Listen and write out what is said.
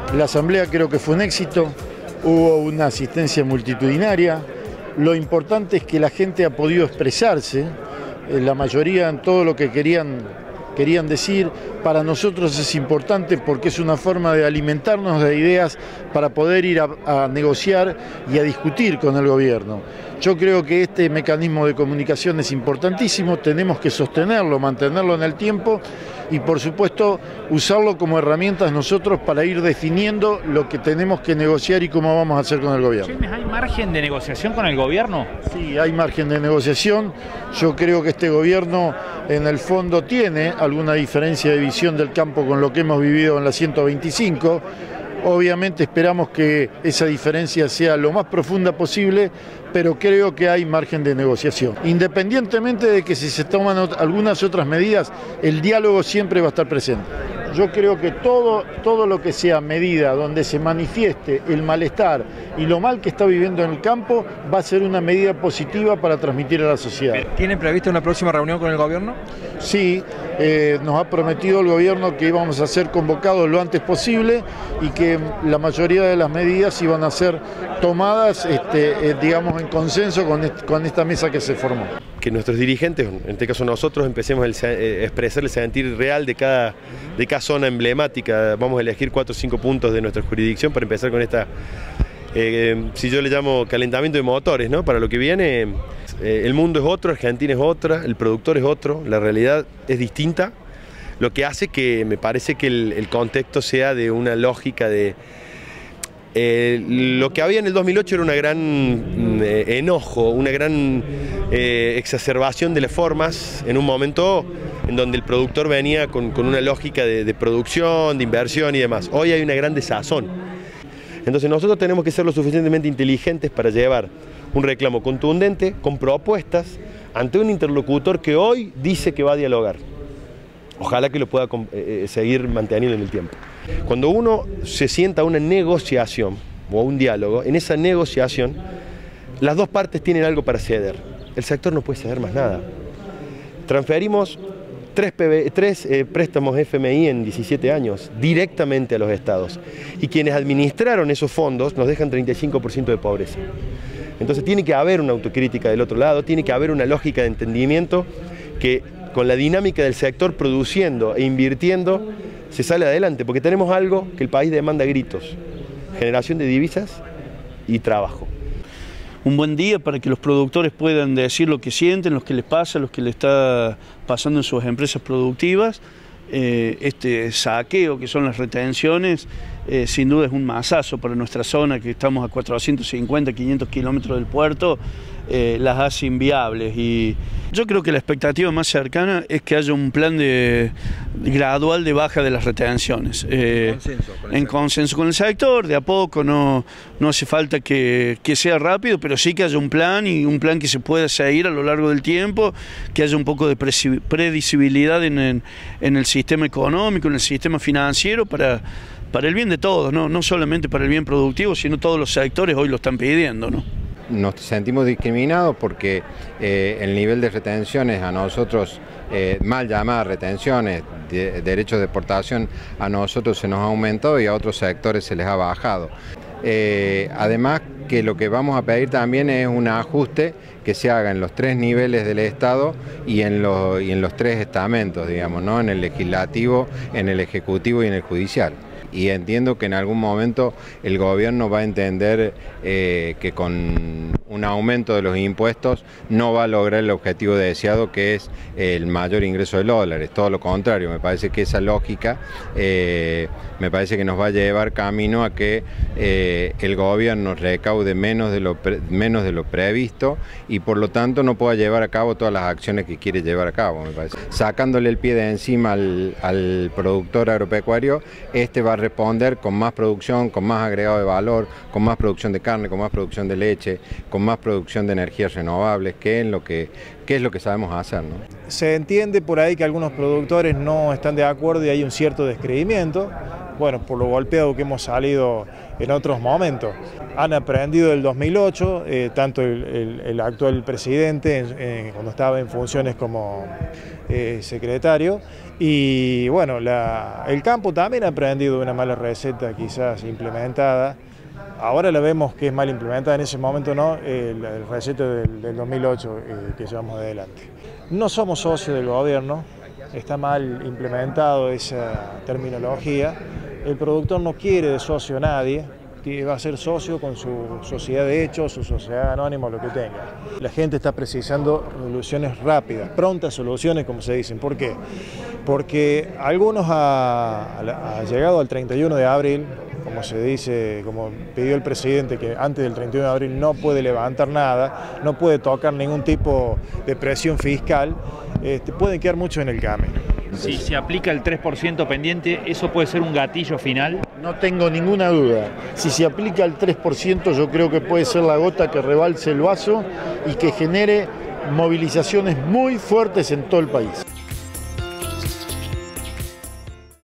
La asamblea creo que fue un éxito, hubo una asistencia multitudinaria. Lo importante es que la gente ha podido expresarse, la mayoría en todo lo que querían decir. Para nosotros es importante porque es una forma de alimentarnos de ideas para poder ir a negociar y a discutir con el gobierno. Yo creo que este mecanismo de comunicación es importantísimo, tenemos que sostenerlo, mantenerlo en el tiempo y por supuesto usarlo como herramientas nosotros para ir definiendo lo que tenemos que negociar y cómo vamos a hacer con el gobierno. ¿Hay margen de negociación con el gobierno? Sí, hay margen de negociación. Yo creo que este gobierno en el fondo tiene alguna diferencia de visión del campo con lo que hemos vivido en la 125. Obviamente esperamos que esa diferencia sea lo más profunda posible, pero creo que hay margen de negociación. Independientemente de que si se toman algunas otras medidas, el diálogo siempre va a estar presente. Yo creo que todo lo que sea medida donde se manifieste el malestar y lo mal que está viviendo en el campo va a ser una medida positiva para transmitir a la sociedad. ¿Tiene prevista una próxima reunión con el gobierno? Sí, nos ha prometido el gobierno que íbamos a ser convocados lo antes posible y que la mayoría de las medidas iban a ser tomadas, digamos, en consenso con esta mesa que se formó. Que nuestros dirigentes, en este caso nosotros, empecemos a expresar el sentir real de cada zona emblemática. Vamos a elegir 4 o 5 puntos de nuestra jurisdicción para empezar con esta, si yo le llamo calentamiento de motores, ¿no? Para lo que viene, el mundo es otro, Argentina es otra, el productor es otro, la realidad es distinta, lo que hace que me parece que el contexto sea de una lógica de... lo que había en el 2008 era una gran enojo, una gran exacerbación de las formas en un momento en donde el productor venía con una lógica de producción, de inversión y demás. Hoy hay una gran desazón. Entonces nosotros tenemos que ser lo suficientemente inteligentes para llevar un reclamo contundente, con propuestas, ante un interlocutor que hoy dice que va a dialogar. Ojalá que lo pueda seguir manteniendo en el tiempo. Cuando uno se sienta a una negociación o a un diálogo, en esa negociación las dos partes tienen algo para ceder. El sector no puede ceder más nada. Transferimos tres préstamos FMI en 17 años directamente a los estados y quienes administraron esos fondos nos dejan 35% de pobreza. Entonces tiene que haber una autocrítica del otro lado, tiene que haber una lógica de entendimiento que con la dinámica del sector produciendo e invirtiendo se sale adelante, porque tenemos algo que el país demanda a gritos: generación de divisas y trabajo. Un buen día para que los productores puedan decir lo que sienten, lo que les pasa, lo que les está pasando en sus empresas productivas. Este saqueo que son las retenciones sin duda es un masazo para nuestra zona, que estamos a 450, 500 kilómetros del puerto, las hace inviables. Y yo creo que la expectativa más cercana es que haya un plan gradual de baja de las retenciones. En consenso con el sector, de a poco, no hace falta que sea rápido, pero sí que haya un plan, y un plan que se pueda seguir a lo largo del tiempo, que haya un poco de predecibilidad en el sistema económico, en el sistema financiero, para el bien de todos, no solamente para el bien productivo, sino todos los sectores hoy lo están pidiendo, ¿no? Nos sentimos discriminados porque el nivel de retenciones a nosotros, mal llamadas retenciones, derechos de exportación, a nosotros se nos ha aumentado y a otros sectores se les ha bajado. Además que lo que vamos a pedir también es un ajuste que se haga en los 3 niveles del Estado y en los 3 estamentos, digamos, ¿no? En el legislativo, en el ejecutivo y en el judicial. Y entiendo que en algún momento el gobierno va a entender que con un aumento de los impuestos no va a lograr el objetivo deseado, que es el mayor ingreso de dólares. Todo lo contrario, me parece que esa lógica me parece que nos va a llevar camino a que el gobierno recaude menos de lo previsto y por lo tanto no pueda llevar a cabo todas las acciones que quiere llevar a cabo, me parece. Sacándole el pie de encima al productor agropecuario, este va a responder con más producción, con más agregado de valor, con más producción de carne, con más producción de leche, con más producción de energías renovables, que es lo que sabemos hacer, ¿no? Se entiende por ahí que algunos productores no están de acuerdo y hay un cierto descreimiento. bueno, por lo golpeado que hemos salido en otros momentos. Han aprendido del 2008, tanto el actual presidente cuando estaba en funciones como secretario, y bueno, el campo también ha aprendido una mala receta quizás implementada. Ahora la vemos que es mal implementada, en ese momento no, el receta del 2008 que llevamos adelante. No somos socios del gobierno, está mal implementado esa terminología. El productor no quiere de socio a nadie, va a ser socio con su sociedad de hecho, su sociedad anónima, lo que tenga. La gente está precisando soluciones rápidas, prontas soluciones, como se dicen. ¿Por qué? Porque algunos ha llegado al 31 de abril, como se dice, como pidió el presidente, que antes del 31 de abril no puede levantar nada, no puede tocar ningún tipo de presión fiscal, pueden quedar mucho en el camino. Si se aplica el 3% pendiente, ¿eso puede ser un gatillo final? No tengo ninguna duda. Si se aplica el 3%, yo creo que puede ser la gota que rebalse el vaso y que genere movilizaciones muy fuertes en todo el país.